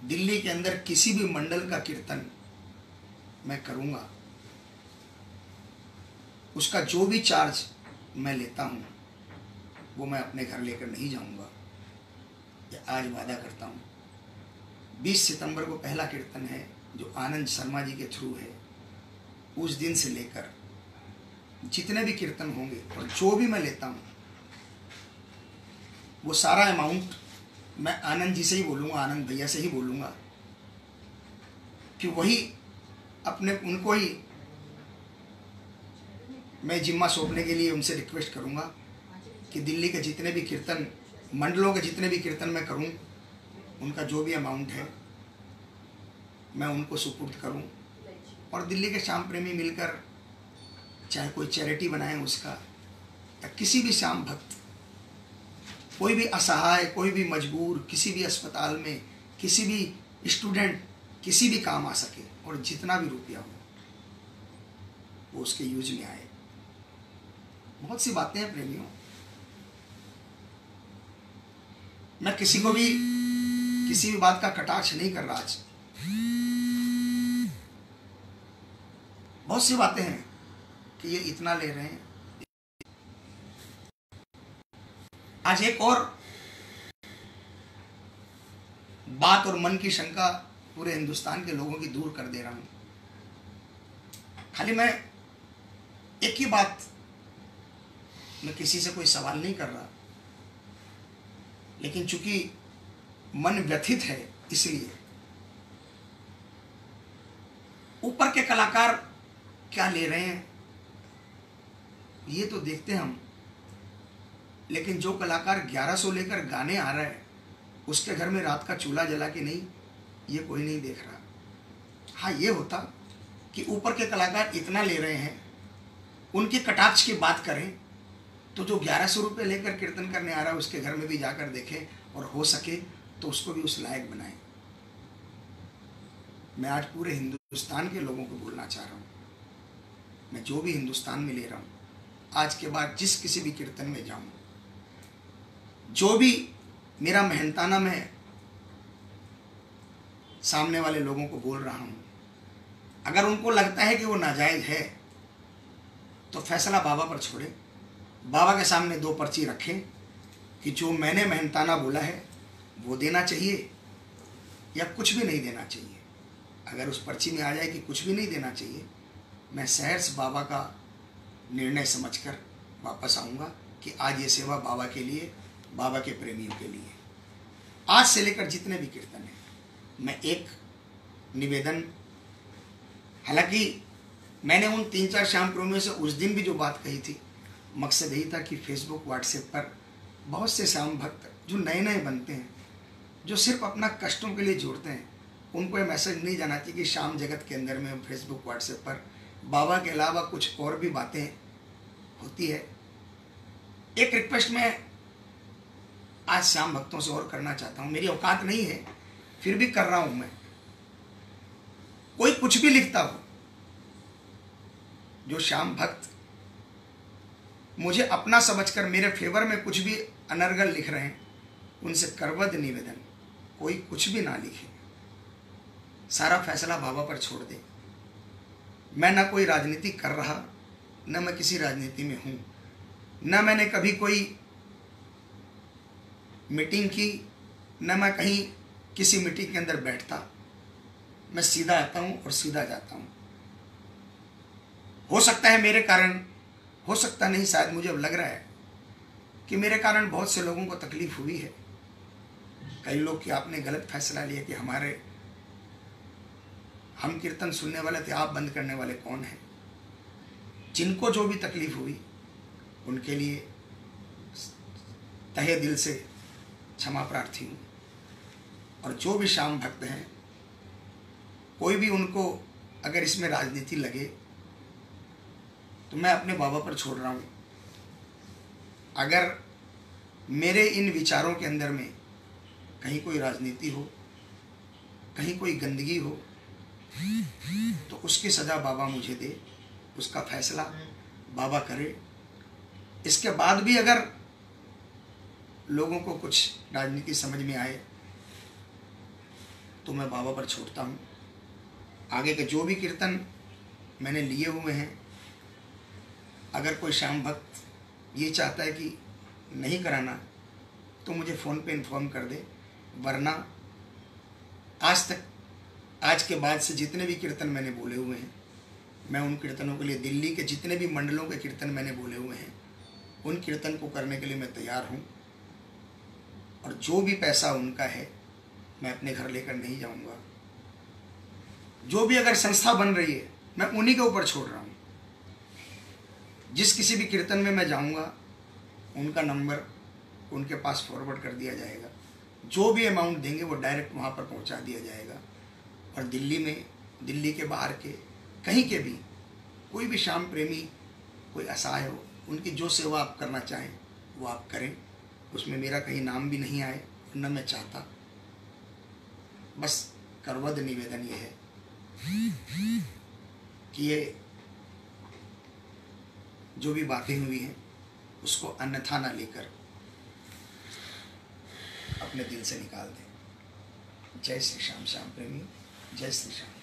दिल्ली के अंदर किसी भी मंडल का कीर्तन मैं करूँगा, उसका जो भी चार्ज मैं लेता हूँ वो मैं अपने घर लेकर नहीं जाऊँगा। ये आज वादा करता हूँ। 20 सितंबर को पहला कीर्तन है जो आनंद शर्मा जी के थ्रू है। उस दिन से लेकर जितने भी कीर्तन होंगे और जो भी मैं लेता हूँ वो सारा अमाउंट मैं आनंद जी से ही बोलूँगा, आनंद भैया से ही बोलूँगा कि वही अपने उनको ही मैं जिम्मा सौंपने के लिए उनसे रिक्वेस्ट करूँगा कि दिल्ली के जितने भी कीर्तन, मंडलों के जितने भी कीर्तन मैं करूँ, उनका जो भी अमाउंट है मैं उनको सुपुर्द करूँ। और दिल्ली के श्याम प्रेमी मिलकर चाहे कोई चैरिटी बनाए उसका, या किसी भी श्याम भक्त, कोई भी असहाय, कोई भी मजबूर, किसी भी अस्पताल में, किसी भी स्टूडेंट, किसी भी काम आ सके और जितना भी रुपया हो वो उसके यूज में आए। बहुत सी बातें हैं प्रेमियों, मैं किसी को भी किसी भी बात का कटाक्ष नहीं कर रहा। आज बहुत सी बातें हैं कि ये इतना ले रहे हैं। आज एक और बात और मन की शंका पूरे हिंदुस्तान के लोगों की दूर कर दे रहा हूं। खाली मैं एक ही बात, मैं किसी से कोई सवाल नहीं कर रहा, लेकिन चूंकि मन व्यथित है इसलिए ऊपर के कलाकार क्या ले रहे हैं ये तो देखते हैं हम, लेकिन जो कलाकार 1100 लेकर गाने आ रहा है उसके घर में रात का चूल्हा जला के नहीं, ये कोई नहीं देख रहा। हाँ, ये होता कि ऊपर के कलाकार इतना ले रहे हैं, उनके कटाक्ष की बात करें तो जो 1100 रुपये लेकर कीर्तन करने आ रहा है उसके घर में भी जाकर देखें और हो सके तो उसको भी उस लायक बनाएं। मैं आज पूरे हिंदुस्तान के लोगों को बोलना चाह रहा हूँ, मैं जो भी हिंदुस्तान में ले रहा हूँ, आज के बाद जिस किसी भी कीर्तन में जाऊँ, जो भी मेरा मेहनताना मैं सामने वाले लोगों को बोल रहा हूँ, अगर उनको लगता है कि वो नाजायज है तो फैसला बाबा पर छोड़े। बाबा के सामने 2 पर्ची रखें कि जो मैंने मेहनताना बोला है वो देना चाहिए या कुछ भी नहीं देना चाहिए। अगर उस पर्ची में आ जाए कि कुछ भी नहीं देना चाहिए, मैं सहर्ष बाबा का निर्णय समझकर वापस आऊँगा कि आज ये सेवा बाबा के लिए, बाबा के प्रेमियों के लिए। आज से लेकर जितने भी कीर्तन हैं, मैं एक निवेदन, हालांकि मैंने उन 3-4 श्याम प्रेमियों से उस दिन भी जो बात कही थी, मकसद यही था कि फेसबुक, व्हाट्सएप पर बहुत से श्याम भक्त जो नए नए बनते हैं, जो सिर्फ अपना कष्टों के लिए जोड़ते हैं, उनको ये मैसेज नहीं जाना चाहिए कि श्याम जगत के अंदर में फेसबुक, व्हाट्सएप पर बाबा के अलावा कुछ और भी बातें होती है। एक रिक्वेस्ट मैं आज श्याम भक्तों से और करना चाहता हूँ, मेरी औकात नहीं है फिर भी कर रहा हूँ मैं। कोई कुछ भी लिखता हो, जो श्याम भक्त मुझे अपना समझकर मेरे फेवर में कुछ भी अनर्गल लिख रहे हैं, उनसे करवद निवेदन, कोई कुछ भी ना लिखे, सारा फैसला बाबा पर छोड़ दे। मैं ना कोई राजनीति कर रहा, न मैं किसी राजनीति में हूँ, न मैंने कभी कोई मीटिंग की, न मैं कहीं किसी मीटिंग के अंदर बैठता। मैं सीधा आता हूँ और सीधा जाता हूँ। हो सकता है मेरे कारण, हो सकता नहीं, शायद मुझे अब लग रहा है कि मेरे कारण बहुत से लोगों को तकलीफ हुई है। कई लोग कि आपने गलत फैसला लिया कि हम कीर्तन सुनने वाले थे, आप बंद करने वाले कौन हैं। जिनको जो भी तकलीफ हुई उनके लिए तहे दिल से क्षमा प्रार्थी हूँ। और जो भी श्याम भक्त हैं, कोई भी उनको अगर इसमें राजनीति लगे तो मैं अपने बाबा पर छोड़ रहा हूँ। अगर मेरे इन विचारों के अंदर में कहीं कोई राजनीति हो, कहीं कोई गंदगी हो, तो उसकी सज़ा बाबा मुझे दे, उसका फैसला बाबा करे। इसके बाद भी अगर लोगों को कुछ राजनीति समझ में आए तो मैं बाबा पर छोड़ता हूँ। आगे के जो भी कीर्तन मैंने लिए हुए हैं, अगर कोई श्याम भक्त ये चाहता है कि नहीं कराना तो मुझे फ़ोन पे इन्फॉर्म कर दे, वरना आज के बाद से जितने भी कीर्तन मैंने बोले हुए हैं, मैं उन कीर्तनों के लिए, दिल्ली के जितने भी मंडलों के कीर्तन मैंने बोले हुए हैं, उन कीर्तन को करने के लिए मैं तैयार हूँ। और जो भी पैसा उनका है मैं अपने घर लेकर नहीं जाऊँगा। जो भी अगर संस्था बन रही है मैं उन्हीं के ऊपर छोड़ रहा हूँ। जिस किसी भी कीर्तन में मैं जाऊँगा उनका नंबर उनके पास फॉरवर्ड कर दिया जाएगा। जो भी अमाउंट देंगे वो डायरेक्ट वहाँ पर पहुँचा दिया जाएगा। और दिल्ली में, दिल्ली के बाहर के कहीं के भी कोई भी श्याम प्रेमी, कोई असहाय हो, उनकी जो सेवा आप करना चाहें वो आप करें। उसमें मेरा कहीं नाम भी नहीं आए, न मैं चाहता। बस करवद निवेदन ये है कि ये जो भी बातें हुई हैं उसको अन्यथा ना लेकर अपने दिल से निकाल दें। जय श्री श्याम, श्याम प्रेमी, जय श्री श्याम।